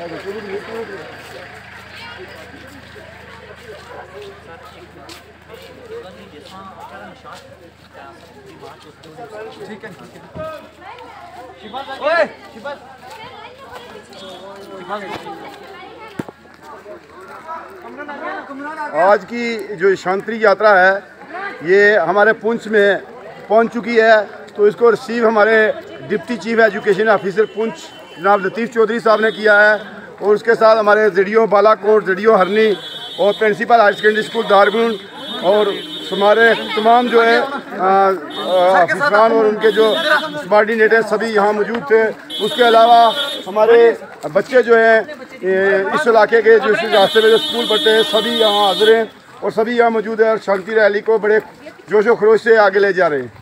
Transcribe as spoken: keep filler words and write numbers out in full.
ठीक है ठीक है। आज की जो शांति यात्रा है ये हमारे पुंछ में पहुंच चुकी है, तो इसको रिसीव हमारे deputy chief education officer Poonch जनाब लतीफ़ चौधरी साहब ने किया है, और उसके साथ हमारे जेडीओ बालाकोट, जेडीओ हरनी और principal higher secondary school Dargun और हमारे तमाम जो है अफसरान और उनके जो सबॉर्डिनेट हैं सभी यहाँ मौजूद थे। उसके अलावा हमारे बच्चे जो हैं इस इलाके के जो इस रास्ते में जो स्कूल पढ़ते हैं सभी यहाँ हाजिर हैं और सभी यहाँ मौजूद हैं और शांति रैली को बड़े जोशो खरोश से आगे ले जा रहे हैं।